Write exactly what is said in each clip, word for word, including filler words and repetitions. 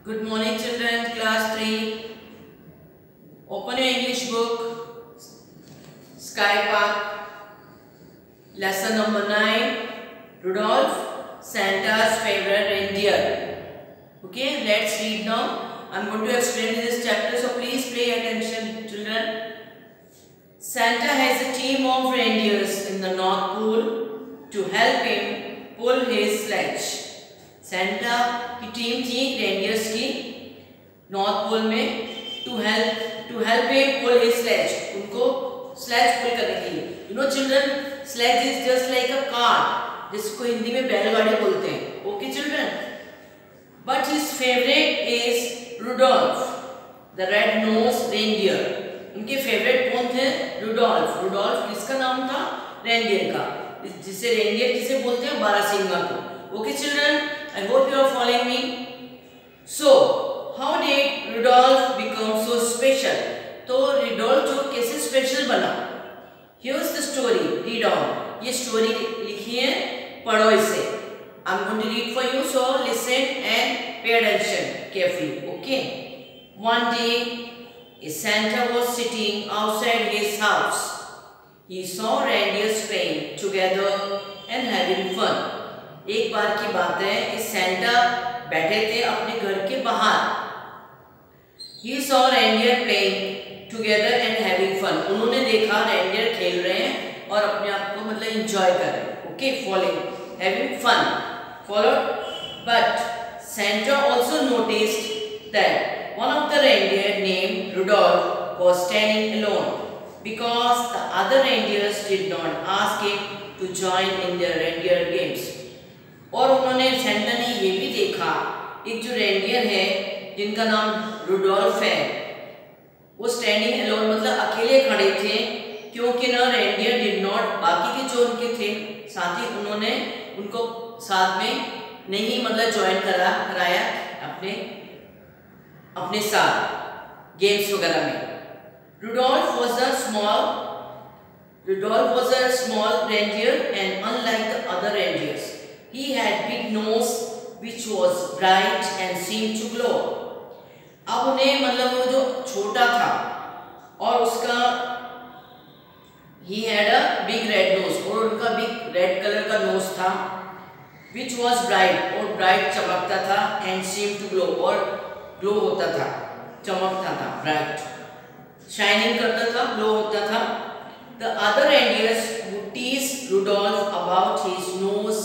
Good morning children, class three. Open your English book, Sky Park, lesson number nine, Rudolph, Santa's favorite reindeer. Okay, let's read now. I am going to explain this chapter, so please pay attention children. Santa has a team of reindeers in the North Pole to help him pull his sledge. Santa की team थी reindeers की north pole में to help to help him pull his sledge, उनको sledge pull करने के लिए. You know children, sledge is just like a cart, जिसको हिंदी में बैलगाड़ी बोलते हैं. Okay children, but his favourite is Rudolph the red nose reindeer. उनके फेवरेट कौन थे? रुडोल्फ. रुडोल्फ किसका नाम था? रेंडियर का, जिसे रेंडियर किसे बोलते हैं? बारहसिंगा को. Okay children, I hope you are following me. So, how did Rudolph become so special? तो Rudolph जो कैसे स्पेशल बना? Here's the story. Read on. ये स्टोरी लिखी है, पढ़ो इसे. I'm going to read for you, so listen and pay attention carefully. Okay. One day, a Santa was sitting outside his house. He saw reindeers playing together and having fun. एक बार की बात है कि Santa बैठे थे अपने घर के बाहर. He saw reindeer playing together and having fun. उन्होंने देखा रेंडियर खेल रहे हैं और अपने आप को मतलब एंजॉय कर रहे हैं. Okay, following, having fun, followed. But Santa also noticed that one of the reindeer named Rudolph was standing alone because the other reindeers did not ask him to join in their reindeer games. और उन्होंने Santa ने ये भी देखा, एक जो reindeer है जिनका नाम रुडोल्फ है, वो स्टैंडिंग अलोन मतलब अकेले खड़े थे, क्योंकि ना रेंडियर डिड नॉट, बाकी के जो उनके थे साथी, उन्होंने उनको साथ में नहीं मतलब ज्वाइन करा कराया अपने अपने साथ गेम्स वगैरह में. Rudolph was a small Rudolph was a small reindeer and unlike the other reindeers. He had big nose which was bright and seemed to glow. अब उन्हें मतलब वो जो छोटा था और उसका he had a big red nose, और उनका big red color का nose था, which was bright, और bright चमकता था, and seemed to glow, और glow होता था, चमकता था, bright, shining करता था, glow होता था. The other reindeers would tease Rudolph about his nose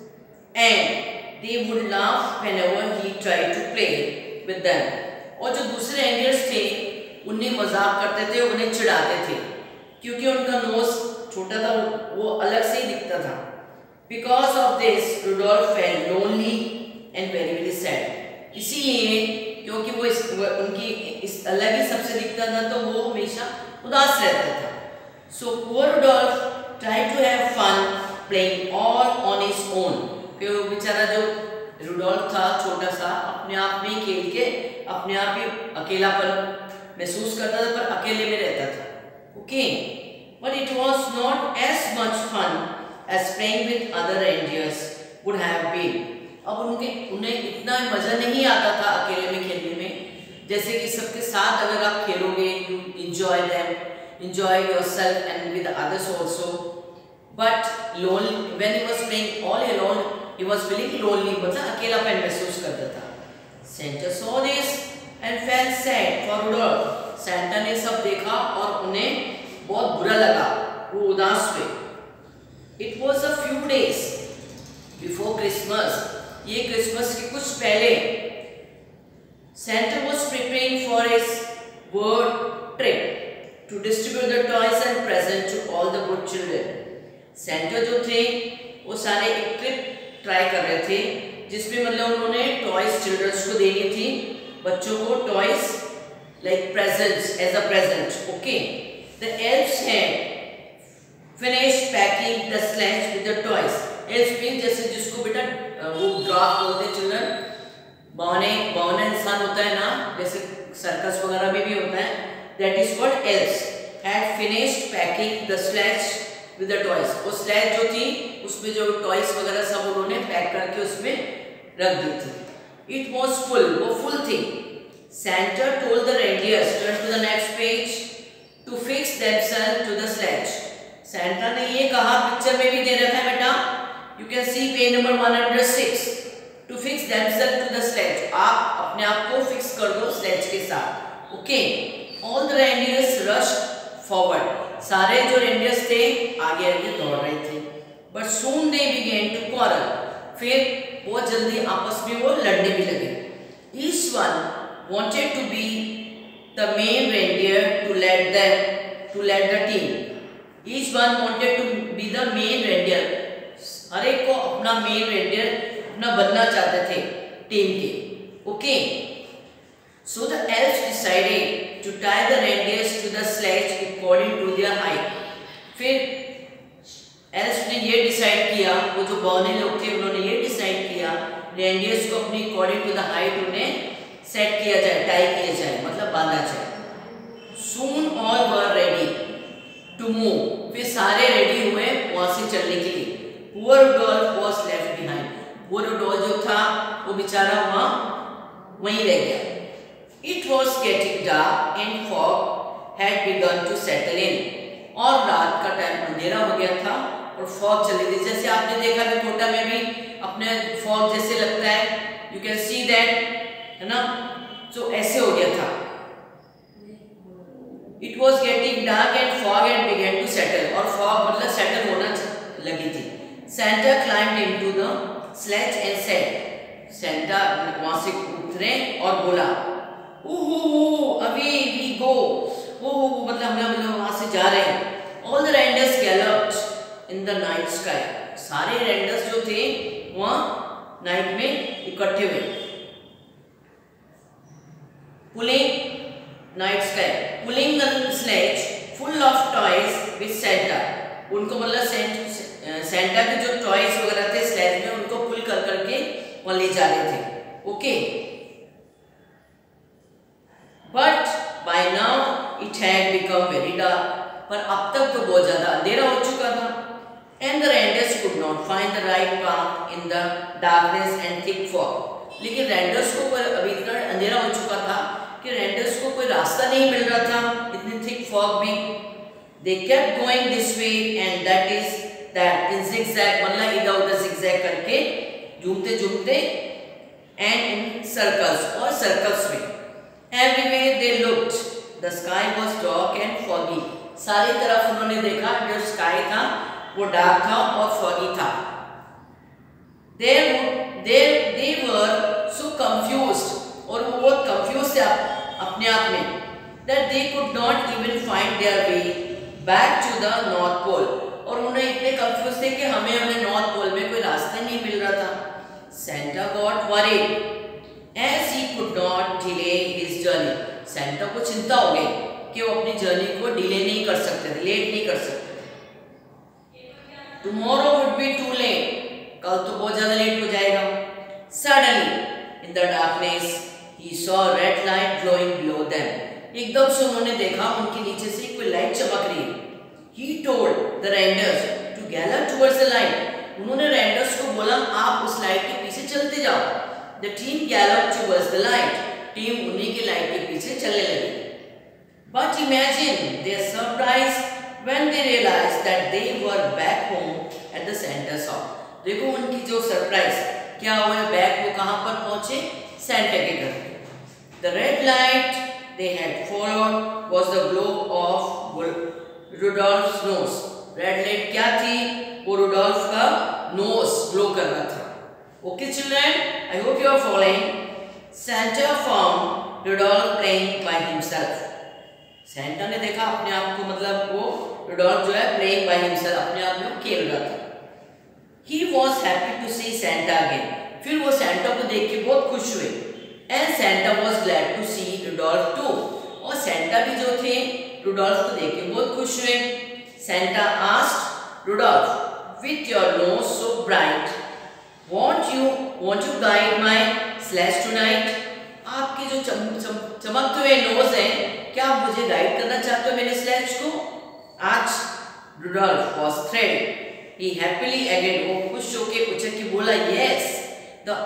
and they would laugh whenever he tried to play with them. और जो दूसरे रेंडियर्स थे उन्हें मजाक करते थे, उन्हें चिढ़ाते थे, क्योंकि उनका नोज छोटा था, वो अलग से ही दिखता था. Because of this, Rudolph felt lonely and very very sad. इसीलिए क्योंकि वो इस वो उनकी इस अलग ही सबसे दिखता था, तो वो हमेशा उदास रहता था. So poor Rudolph tried to have fun playing all on his own. फिर वो बेचारा जो रुडोल्फ था छोटा सा, अपने आप में खेल के अपने आप ही अकेलापन महसूस करता था, पर अकेले में रहता था. Okay, but it was not as much fun as playing with other reindeers would have been. अब उनके उन्हें इतना मजा नहीं आता था अकेले में खेलने में, जैसे कि सबके साथ अगर आप खेलोगे, you enjoy them, enjoy yourself and with others also. But lonely when he was playing all alone, he was feeling lonely, मतलब अकेलापन महसूस करता था. Santa saw this and felt sad for Rudolph. Santa ने सब देखा और उन्हें बहुत बुरा लगा, वो उदास हुए. It was a few days before Christmas. ये क्रिसमस के कुछ पहले Santa was preparing for his world trip to distribute the toys and presents to all the good children. Santa जो थे वो सारे एक ट्रिप ट्राई कर रहे थे, जिसमें मतलब उन्होंने टॉयज चिल्ड्रंस को देनी थी, बच्चों को toys like presents as a present. Okay, the elves had finished packing the sledge with the toys. Elves mean जैसे जिसको बेटा वो ड्राफ्ट बोलते हैं चिल्ड्रन, बौने बौना इंसान होता है ना, जैसे सर्कस वगैरह में भी होता है, that is called elves. Had finished packing the sledge with the toys. वो स्लेज जो थी उसमें जो टॉयज वगैरह सब उन्होंने पैक करके उसमें रख दी थी. It was full, वो full थी. Santa told the reindeers, turn to the next page, to fix themselves to the sledge. Santa ने ये कहा, पिक्चर में भी दे रखा है बेटा. You can see page number one hundred six. To fix themselves to the sledge. आप अपने आप को fix कर दो sledge के साथ. Okay. All the reindeers rushed forward. सारे जो reindeers थे आगे आगे दौड़ रहे थे. But soon they began to quarrel. फिर बहुत जल्दी आपस में वो लड़ने भी लगे. Each one wanted to be the main reindeer to lead them to lead the team. Each one wanted to be the main reindeer. हर एक को अपना main reindeer अपना बनना चाहते थे टीम के. Okay. So the elves decided to tie the reindeers to the sledge according to their height. फिर elf ने ये डिसाइड किया, वो जो बौने लोग थे उन्होंने ये डिसाइड किया रेंडियर्स को अपनी अकॉर्डिंग टू द हाइट उन्हें सेट किया जाए, टाई किया जाए, मतलब बांधा जाए. Soon all were ready to move. फिर सारे रेडी हुए वहां से चलने के लिए. Poor Rudolph was left behind. Poor Rudolph जो था वो बेचारा वहां वहीं रह गया. It was getting dark and fog had begun to settle in. और रात का टाइम अंधेरा हो गया था और फॉग चली गई. जैसे आपने देखा कि कोटा में भी अपने फॉग जैसे लगता है, यू कैन सी दैट, है ना. तो so, ऐसे हो गया था. It was getting dark and fog and began to settle. और फॉग मतलब सेटल होना लगी थी. Santa climbed into the sledge and said. Santa वहां से उतरे और बोला, ओहो अवे वी गो. वो मतलब हम लोग वहां से जा रहे हैं. All the reindeers galloped in the night sky. सारे reindeers जो थे वहाँ नाइट में इकट्ठे हुए. Pulling night sky, pulling the sledge full of toys with Santa. उनको मतलब सेंटा के जो टॉयज वगैरह थे स्लेज में उनको पुल कर करके वहाँ ले जा रहे थे. Okay. But by now it had become very dark. पर अब तक तो बहुत ज्यादा अंधेरा हो चुका था. And the reindeers could not find the right path in the darkness and thick fog. लेकिन reindeers को कोई अभी इतना अंधेरा हो चुका था कि reindeers को कोई रास्ता नहीं मिल रहा था इतनी thick fog में. They kept going this way and that is that in zigzag, मतलब इधर उधर zigzag करके झूमते झूमते and in circles और circles में. Everywhere they looked, the sky was dark and foggy. सारी तरफ उन्होंने देखा जो स्काई था वो डार्क था और फॉगी था. They they they were so confused. और वो बहुत confused थे अपने आप में. That they could not even find their way back to the North Pole. और उन्हें इतने confused थे कि हमें अपने North Pole में कोई रास्ता नहीं मिल रहा था. Santa got worried as he could not delay his journey. Santa को चिंता हो गई कि वो अपनी जर्नी को डिले नहीं कर सकते थे, लेट नहीं कर सकते थे. Tomorrow would be too late. कल तो बहुत ज्यादा लेट हो जाएगा. Suddenly, in the darkness, he saw a red light glowing below them. एकदम से उन्होंने देखा उनके नीचे से कोई लाइट चमक रही है. He told the reindeers to gallop towards the light. उन्होंने reindeers को बोला आप उस लाइट के पीछे चलते जाओ. The team galloped towards the light. Team उन्हीं के लाइट के पीछे चलने लगी. But imagine their surprise when they realized that they were back home at the Santa's house. देखो उनकी जो सरप्राइज क्या हुआ. बैक वो कहाँ पर पहुंचे? सेंटा के घर. The red light they had followed was the glow of Rudolph's nose. Red light क्या थी? वो रुडोल्फ का नोज ग्लो कर रहा था. Okay children, I hope you are following. Santa found Rudolph playing by himself. Santa ने देखा अपने आप को, मतलब वो रुडोल्फ जो है playing by himself, अपने आप में खेल रहा था. He was happy to see Santa again. फिर वो सेंटा को देख के बहुत खुश हुए. And Santa was glad to see Rudolph too. और सेंटा भी जो थे रुडोल्फ को देख के बहुत खुश हुए. Santa asked Rudolph, with your nose so bright, won't you won't you guide my sledge tonight? आपके जो चम, चम, चमकते हुए नोज हैं, क्या आप मुझे गाइड करना चाहते हो मेरे स्लेज को आज? Rudolph was thrilled. He happily agreed. वो खुश होके पूछा कि बोला yes. The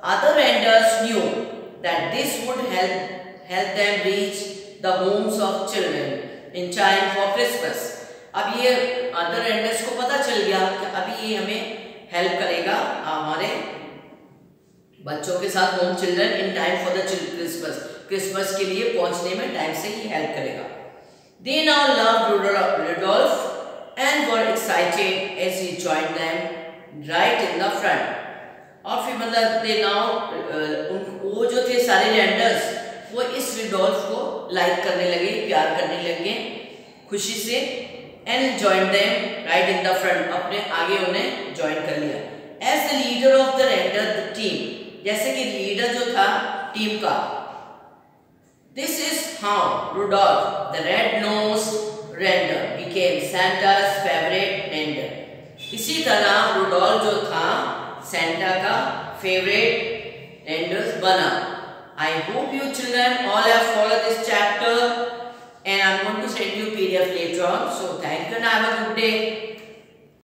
Other reindeers knew that this would help help them reach the homes of children in time for Christmas. अब ये अदर रेंडर्स को पता चल गया कि अभी ये हमें हेल्प करेगा हमारे बच्चों के साथ home children in time for the Christmas Christmas के लिए पहुंचने में टाइम से ही हेल्प करेगा. They now loved Rudolph and were excited as he joined them right in the front. और फिर मतलब they now वो जो थे सारे रेंडर्स वो इस रिडोल्फ को लाइक करने लगे, प्यार करने लगे खुशी से. And join them right in the front, अपने आगे उन्हें ज्वाइन कर लिया. As the leader of the reindeer the team, जैसे कि लीडर जो था टीम का. This is how Rudolph the red nosed reindeer became Santa's favourite reindeer. इसी तरह रुडोल्फ जो था सैंटा का फेवरेट रेंडर बना. I hope you children all have followed this chapter and I'm going to send you P D F later on. So thank you and have a good day.